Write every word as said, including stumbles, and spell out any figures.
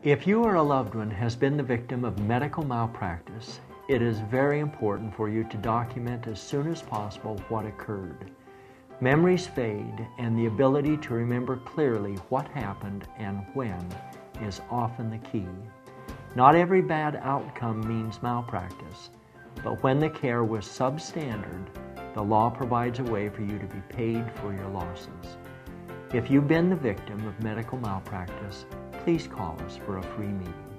If you or a loved one has been the victim of medical malpractice, it is very important for you to document as soon as possible what occurred. Memories fade, and the ability to remember clearly what happened and when is often the key. Not every bad outcome means malpractice, but when the care was substandard, the law provides a way for you to be paid for your losses. If you've been the victim of medical malpractice, please call us for a free meeting.